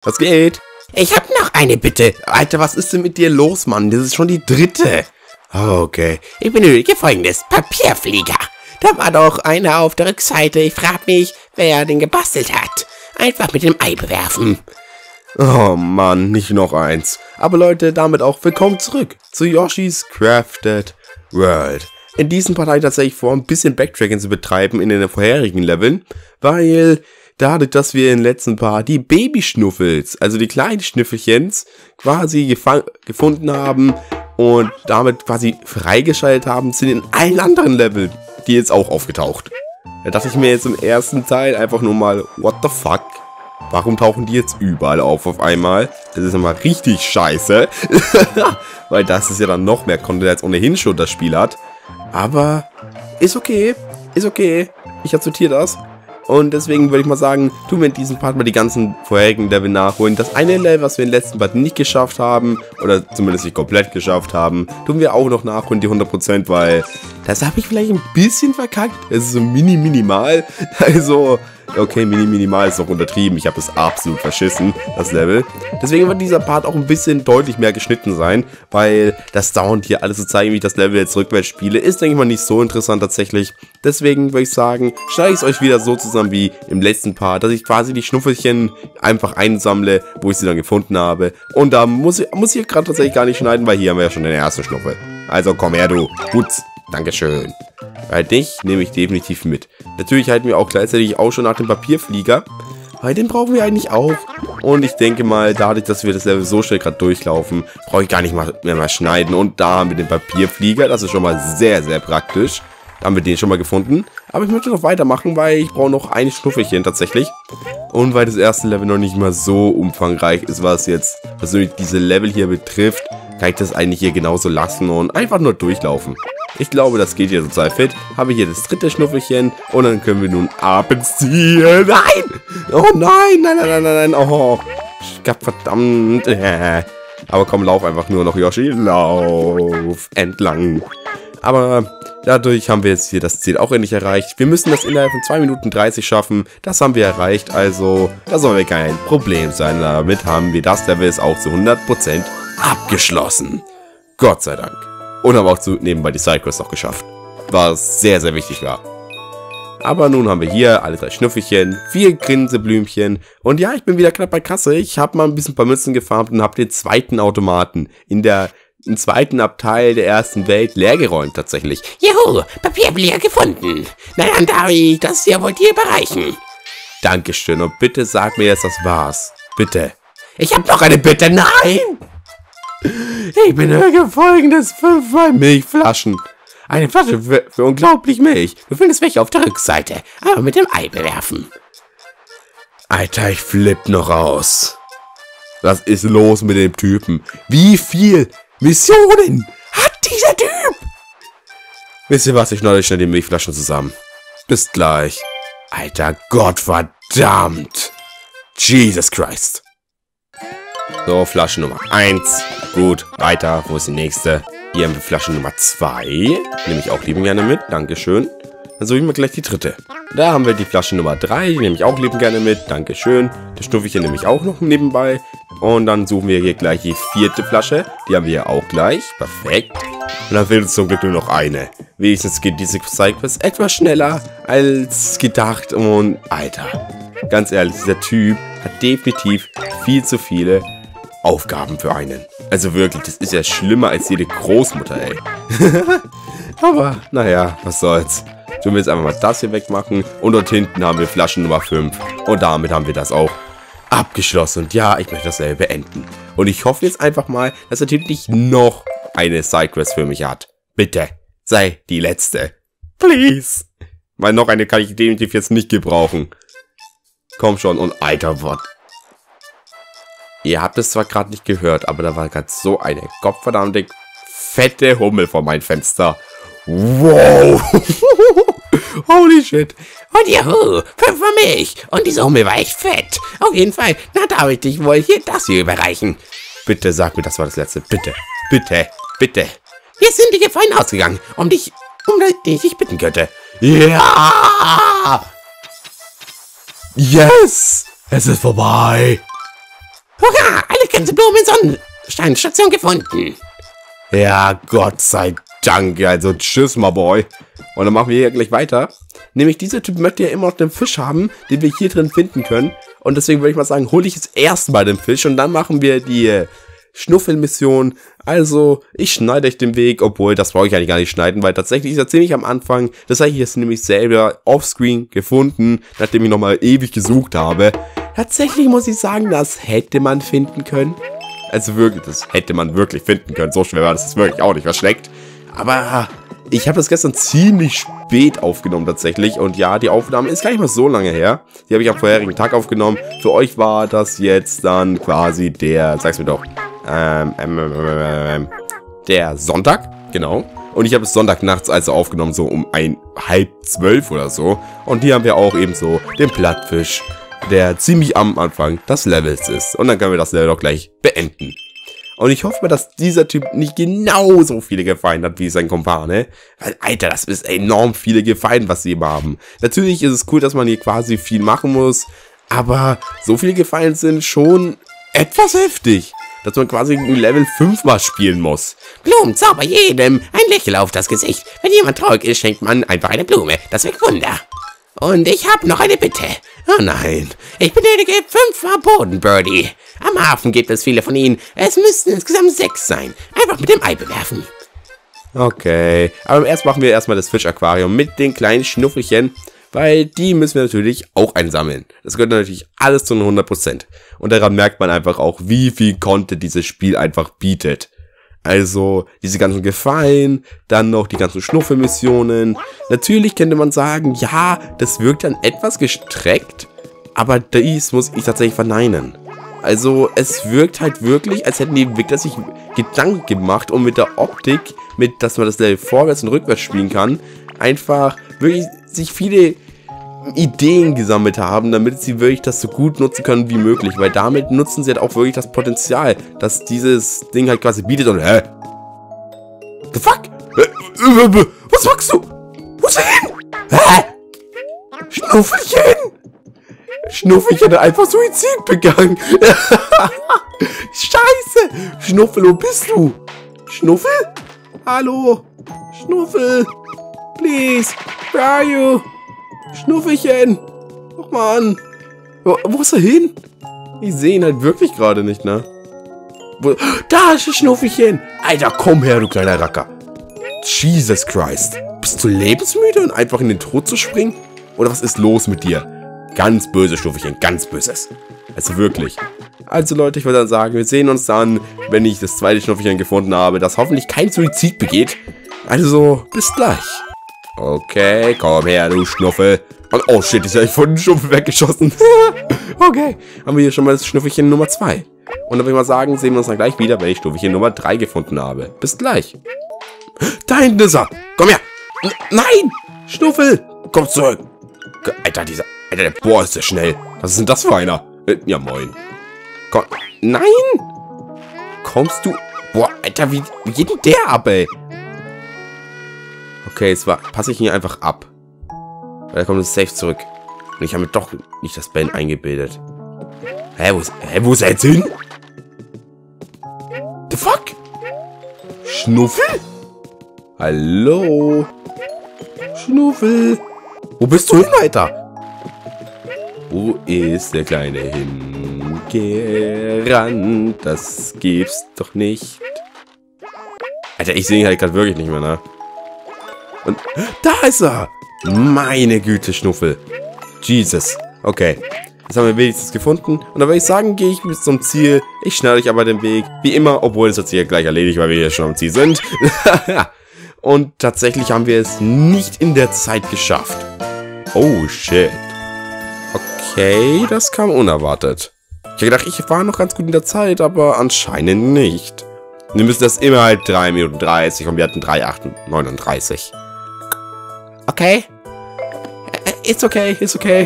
Was geht? Ich hab noch eine Bitte. Alter, was ist denn mit dir los, Mann? Das ist schon die dritte. Oh, okay. Ich benötige folgendes. Papierflieger. Da war doch einer auf der Rückseite. Ich frag mich, wer den gebastelt hat. Einfach mit dem Ei bewerfen. Oh Mann, nicht noch eins. Aber Leute, damit auch willkommen zurück zu Yoshi's Crafted World. In diesem Part habe ich tatsächlich vor, ein bisschen Backtracking zu betreiben in den vorherigen Leveln, weil dadurch, dass wir in den letzten Part die Babyschnuffels, also die kleinen Schnüffelchens, quasi gefunden haben und damit quasi freigeschaltet haben, sind in allen anderen Leveln die jetzt auch aufgetaucht. Da dachte ich mir jetzt im ersten Teil einfach nur mal, what the fuck? Warum tauchen die jetzt überall auf einmal? Das ist immer richtig scheiße. Weil das ist ja dann noch mehr Content, als ohnehin schon das Spiel hat. Aber ist okay. Ist okay. Ich akzeptiere das. Und deswegen würde ich mal sagen, tun wir in diesem Part mal die ganzen vorherigen Level nachholen. Das eine Level, was wir im letzten Part nicht geschafft haben, oder zumindest nicht komplett geschafft haben, tun wir auch noch nachholen, die 100%, weil das habe ich vielleicht ein bisschen verkackt. Es ist so minimal. Also, okay, minimal ist noch untertrieben. Ich habe es absolut verschissen, das Level. Deswegen wird dieser Part auch ein bisschen deutlich mehr geschnitten sein, weil das dauernd hier alles zu zeigen, wie ich das Level jetzt rückwärts spiele, ist, denke ich mal, nicht so interessant tatsächlich. Deswegen würde ich sagen, schneide ich es euch wieder so zusammen wie im letzten Part, dass ich quasi die Schnuffelchen einfach einsammle, wo ich sie dann gefunden habe. Und da muss ich gerade tatsächlich gar nicht schneiden, weil hier haben wir ja schon den ersten Schnuffel. Also komm her, du. Gut, dankeschön. Weil dich nehme ich definitiv mit. Natürlich halten wir auch gleichzeitig auch schon nach dem Papierflieger, weil den brauchen wir eigentlich auch. Und ich denke mal, dadurch, dass wir das Level so schnell gerade durchlaufen, brauche ich gar nicht mehr schneiden. Und da haben wir den Papierflieger, das ist schon mal sehr, sehr praktisch. Da haben wir den schon mal gefunden. Aber ich möchte noch weitermachen, weil ich brauche noch ein Schnuffelchen tatsächlich. Und weil das erste Level noch nicht mal so umfangreich ist, was jetzt persönlich diese Level hier betrifft, kann ich das eigentlich hier genauso lassen und einfach nur durchlaufen. Ich glaube, das geht hier total fit. Habe hier das dritte Schnuffelchen und dann können wir nun abends ziehen. Nein! Oh nein! Oh, verdammt. Aber komm, lauf einfach nur noch, Yoshi. Lauf entlang. Aber dadurch haben wir jetzt hier das Ziel auch endlich erreicht. Wir müssen das innerhalb von 2 Minuten 30 schaffen. Das haben wir erreicht, also das soll kein Problem sein. Damit haben wir das Level jetzt auch zu 100% abgeschlossen. Gott sei Dank. Und haben auch nebenbei die Sidequests noch geschafft. Was sehr, sehr wichtig war. Aber nun haben wir hier alle 3 Schnuffelchen, 4 Grinseblümchen. Und ja, ich bin wieder knapp bei Kasse. Ich habe mal ein paar Münzen gefarmt und habe den zweiten Automaten im zweiten Abteil der ersten Welt leergeräumt tatsächlich. Juhu, Papierflieger gefunden. Na dann darf ich das ja wohl dir überreichen. Dankeschön und bitte sag mir jetzt, das war's. Bitte. Ich habe noch eine Bitte, nein! Ich benötige folgendes 5 Milchflaschen. Eine Flasche für unglaublich Milch. Du findest welche auf der Rückseite, aber mit dem Ei bewerfen. Alter, ich flipp noch aus. Was ist los mit dem Typen? Wie viel Missionen hat dieser Typ? Wisst ihr was, ich schneide euch schnell die Milchflaschen zusammen. Bis gleich. Alter, Gottverdammt. Jesus Christ. So, Flasche Nummer 1. Gut, weiter. Wo ist die nächste? Hier haben wir Flasche Nummer 2. Nehme ich auch liebend gerne mit. Dankeschön. Dann suchen wir gleich die dritte. Da haben wir die Flasche Nummer 3. Die nehme ich auch liebend gerne mit. Dankeschön. Das Schnuffelchen nehme ich auch noch nebenbei. Und dann suchen wir hier gleich die 4. Flasche. Die haben wir ja auch gleich. Perfekt. Und dann fehlt uns zum Glück nur noch eine. Wenigstens geht diese Sidequest etwas schneller als gedacht. Und Alter, ganz ehrlich, dieser Typ hat definitiv viel zu viele Aufgaben für einen. Also wirklich, das ist ja schlimmer als jede Großmutter, ey. Aber, naja, was soll's. Tun wir jetzt einfach mal das hier wegmachen. Und dort hinten haben wir Flaschen Nummer 5. Und damit haben wir das auch abgeschlossen. Und ja, ich möchte das Level beenden. Und ich hoffe jetzt einfach mal, dass der Typ nicht noch eine Sidequest für mich hat. Bitte, sei die letzte. Please. Weil noch eine kann ich definitiv jetzt nicht gebrauchen. Komm schon und alter Wort. Ihr habt es zwar gerade nicht gehört, aber da war gerade so eine gottverdammte fette Hummel vor meinem Fenster. Wow. Holy shit. Und juhu, 5 für mich. Und diese Hummel war echt fett. Auf jeden Fall, na darf ich dich wohl hier das hier überreichen. Bitte sag mir, das war das letzte. Bitte, bitte, bitte. Wir sind die Gefallen ausgegangen, um den ich dich bitten könnte. Ja! Yes! Es ist vorbei. Hurra, alle Gänseblumen in Sonnensteinstation gefunden. Ja, Gott sei Dank. Also, tschüss, my boy. Und dann machen wir hier gleich weiter. Nämlich, dieser Typ möchte ja immer noch den Fisch haben, den wir hier drin finden können. Und deswegen würde ich mal sagen, hole ich jetzt erstmal den Fisch und dann machen wir die Schnuffelmission. Also, ich schneide euch den Weg, obwohl, das brauche ich eigentlich gar nicht schneiden, weil tatsächlich ist er ziemlich am Anfang. Das habe ich jetzt nämlich selber offscreen gefunden, nachdem ich nochmal ewig gesucht habe. Tatsächlich muss ich sagen, das hätte man finden können. Also wirklich, das hätte man wirklich finden können. So schwer war das wirklich auch nicht versteckt. Aber ich habe das gestern ziemlich spät aufgenommen tatsächlich. Und ja, die Aufnahme ist gar nicht mal so lange her. Die habe ich am vorherigen Tag aufgenommen. Für euch war das jetzt dann quasi der, sag's mir doch, der Sonntag, genau. Und ich habe es Sonntagnachts also aufgenommen, so um 11:30 oder so. Und hier haben wir auch eben so den Plattfisch, der ziemlich am Anfang des Levels ist. Und dann können wir das Level auch gleich beenden. Und ich hoffe mal, dass dieser Typ nicht genauso viele Gefallen hat wie sein Kumpane. Weil, Alter, das ist enorm viele Gefallen, was sie eben haben. Natürlich ist es cool, dass man hier quasi viel machen muss. Aber so viele Gefallen sind schon etwas heftig, dass man quasi ein Level 5 mal spielen muss. Blumen zaubern jedem ein Lächeln auf das Gesicht. Wenn jemand traurig ist, schenkt man einfach eine Blume. Das wirkt Wunder. Und ich habe noch eine Bitte. Oh nein, ich benötige 5 Bodenbirdie. Am Hafen gibt es viele von ihnen. Es müssten insgesamt 6 sein. Einfach mit dem Ei bewerfen. Okay, aber erst machen wir erstmal das Fischaquarium mit den kleinen Schnuffelchen, weil die müssen wir natürlich auch einsammeln. Das gehört natürlich alles zu 100%. Und daran merkt man einfach auch, wie viel Content dieses Spiel einfach bietet. Also, diese ganzen Gefallen, dann noch die ganzen Schnuffelmissionen. Natürlich könnte man sagen, ja, das wirkt dann etwas gestreckt, aber dies muss ich tatsächlich verneinen. Also, es wirkt halt wirklich, als hätten die Entwickler sich Gedanken gemacht, um mit der Optik, dass man das Level vorwärts und rückwärts spielen kann, einfach wirklich sich viele Ideen gesammelt haben, damit sie wirklich das so gut nutzen können wie möglich, weil damit nutzen sie halt auch wirklich das Potenzial, dass dieses Ding halt quasi bietet und The fuck? Was machst du? Wo ist er hin? Schnuffelchen! Schnuffelchen hat einfach Suizid begangen. Scheiße! Schnuffel, wo bist du? Schnuffel? Hallo? Schnuffel? Please? Where are you? Schnuffelchen! Och man! Wo ist er hin? Ich sehe ihn halt wirklich gerade nicht, ne? Da ist das Schnuffelchen! Alter, komm her, du kleiner Racker! Jesus Christ! Bist du lebensmüde und einfach in den Tod zu springen? Oder was ist los mit dir? Ganz böse Schnuffelchen, ganz böses. Also wirklich. Also Leute, ich würde dann sagen, wir sehen uns dann, wenn ich das zweite Schnuffelchen gefunden habe, das hoffentlich kein Suizid begeht. Also, bis gleich. Okay, komm her, du Schnuffel. Und, oh shit, ist ja von den Schnuffel weggeschossen. Okay, haben wir hier schon mal das Schnuffelchen Nummer 2. Und dann würde ich mal sagen, sehen wir uns dann gleich wieder, wenn ich Schnuffelchen Nummer 3 gefunden habe. Bis gleich. Da hinten ist er. Komm her. Nein, Schnuffel. Komm zurück. Alter, Alter, boah, ist der schnell. Was ist denn das für einer? Ja, moin. Komm. Nein. Kommst du? Boah, Alter, wie geht denn der ab, ey? Okay, jetzt passe ich ihn einfach ab. Weil er kommt jetzt safe zurück. Und ich habe mir doch nicht das Ben eingebildet. Wo ist er jetzt hin? The fuck? Schnuffel? Hallo? Schnuffel? Wo bist du hin, Alter? Wo ist der Kleine hingerannt? Das gibt's doch nicht. Alter, ich sehe ihn halt gerade wirklich nicht mehr, ne? Und da ist er! Meine Güte, Schnuffel. Jesus. Okay. Jetzt haben wir wenigstens gefunden. Und dann würde ich sagen, gehe ich bis zum Ziel. Ich schneide euch aber den Weg. Wie immer, obwohl es jetzt hier gleich erledigt, weil wir hier schon am Ziel sind. Und tatsächlich haben wir es nicht in der Zeit geschafft. Oh, shit. Okay, das kam unerwartet. Ich habe gedacht, ich war noch ganz gut in der Zeit, aber anscheinend nicht. Wir müssen das immer halt 3 Minuten 30 und wir hatten 3:39. Okay. It's okay, it's okay.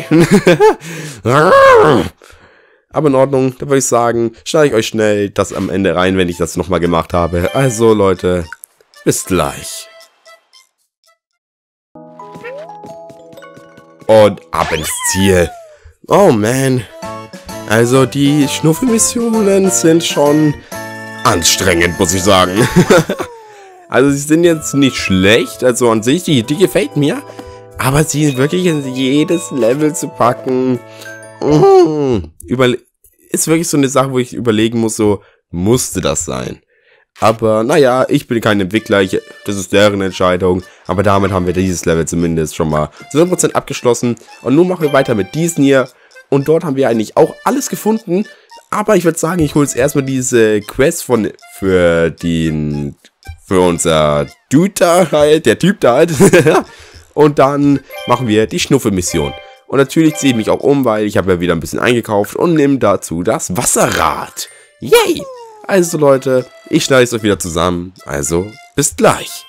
Aber in Ordnung, da würde ich sagen, schneide ich euch schnell das am Ende rein, wenn ich das nochmal gemacht habe. Also Leute, bis gleich. Und ab ins Ziel. Oh man. Also die Schnuffelmissionen sind schon anstrengend, muss ich sagen. Also sie sind jetzt nicht schlecht, also an sich, die gefällt mir. Aber sie wirklich in jedes Level zu packen, ist wirklich so eine Sache, wo ich überlegen muss, so, musste das sein? Aber naja, ich bin kein Entwickler, das ist deren Entscheidung. Aber damit haben wir dieses Level zumindest schon mal zu 100% abgeschlossen. Und nun machen wir weiter mit diesen hier. Und dort haben wir eigentlich auch alles gefunden. Aber ich würde sagen, ich hole jetzt erstmal diese Quest für unser Dude da halt, der Typ da halt. Und dann machen wir die Schnuffelmission. Und natürlich ziehe ich mich auch um, weil ich habe ja wieder ein bisschen eingekauft und nehme dazu das Wasserrad. Yay! Also Leute, ich schneide es euch wieder zusammen. Also, bis gleich.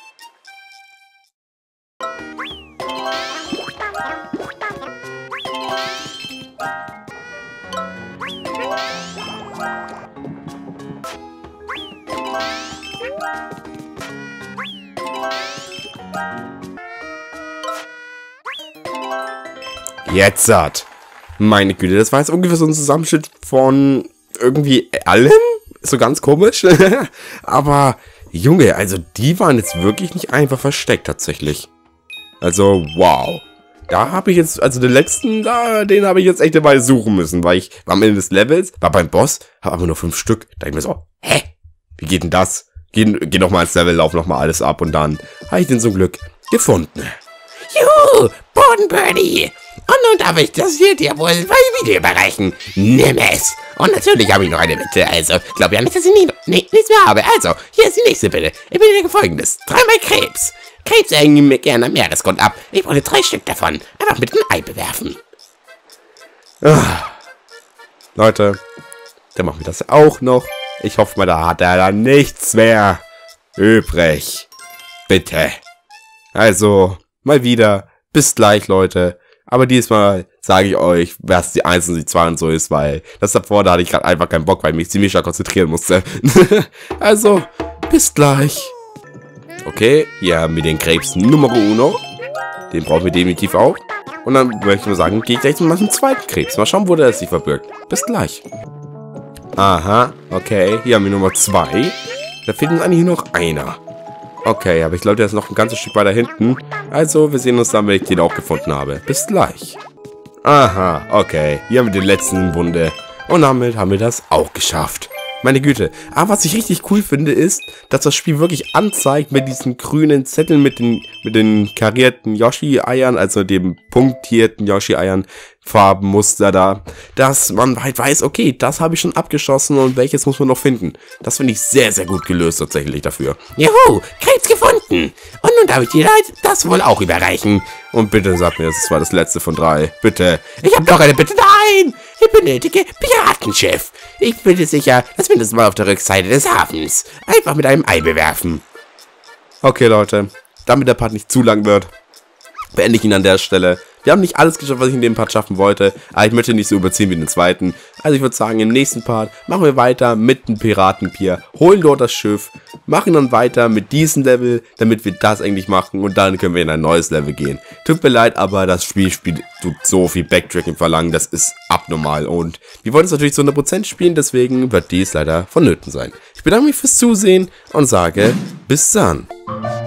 Jetzt hat. Meine Güte, das war jetzt ungefähr so ein Zusammenschnitt von irgendwie allem. So ganz komisch. Aber, Junge, also die waren jetzt wirklich nicht einfach versteckt tatsächlich. Also, wow. Da habe ich jetzt, also den letzten, den habe ich jetzt echt dabei suchen müssen, weil ich war am Ende des Levels, war beim Boss, habe aber nur 5 Stück. Da ich mir so, hä? Wie geht denn das? Geh nochmal ins Level, lauf nochmal alles ab und dann habe ich den zum Glück gefunden. Juhu, Bodenbirdie. Und nun darf ich das hier dir wohl bei Video überreichen. Nimm es. Und natürlich habe ich noch eine Bitte. Also, glaub ja nicht, dass ich nichts mehr habe. Also, hier ist die nächste Bitte. Ich bitte dir Folgendes. 3-mal Krebs. Krebs hängen mir gerne am Meeresgrund ab. Ich brauche 3 Stück davon. Einfach mit einem Ei bewerfen. Leute, dann machen wir das auch noch. Ich hoffe mal, da hat er dann nichts mehr übrig. Bitte. Also, mal wieder. Bis gleich, Leute. Aber diesmal sage ich euch, was die 1 und die 2 und so ist, weil das davor, da hatte ich gerade einfach keinen Bock, weil ich mich ziemlich stark konzentrieren musste. Also, bis gleich. Okay, hier haben wir den Krebs Nummer 1. Den brauchen wir definitiv auch. Und dann möchte ich nur sagen, gehe ich gleich mal zum zweiten Krebs. Mal schauen, wo der sich verbirgt. Bis gleich. Aha, okay, hier haben wir Nummer 2. Da fehlt uns eigentlich nur noch einer. Okay, aber ich glaube, der ist noch ein ganzes Stück weiter hinten. Also, wir sehen uns dann, wenn ich den auch gefunden habe. Bis gleich. Aha, okay. Hier haben wir den letzten im Bunde. Und damit haben wir das auch geschafft. Meine Güte. Aber was ich richtig cool finde, ist, dass das Spiel wirklich anzeigt mit diesen grünen Zetteln, mit den karierten Yoshi-Eiern, also dem punktierten Yoshi-Eiern, Farbenmuster da, dass man halt weiß, okay, das habe ich schon abgeschossen und welches muss man noch finden. Das finde ich sehr, sehr gut gelöst tatsächlich dafür. Juhu, Krebs gefunden. Und nun darf ich dir das wohl auch überreichen. Und bitte sag mir, das war das letzte von 3. Bitte. Ich habe noch eine Bitte. Nein, ich benötige Piratenschiff. Ich bin dir sicher, das findest du mal auf der Rückseite des Hafens. Einfach mit einem Ei bewerfen. Okay, Leute. Damit der Part nicht zu lang wird, beende ich ihn an der Stelle. Wir haben nicht alles geschafft, was ich in dem Part schaffen wollte, aber ich möchte nicht so überziehen wie den zweiten. Also ich würde sagen, im nächsten Part machen wir weiter mit dem Piratenpier, holen dort das Schiff, machen dann weiter mit diesem Level, damit wir das eigentlich machen und dann können wir in ein neues Level gehen. Tut mir leid, aber das Spiel tut so viel Backtracking verlangen, das ist abnormal und wir wollen es natürlich zu 100% spielen, deswegen wird dies leider vonnöten sein. Ich bedanke mich fürs Zusehen und sage bis dann.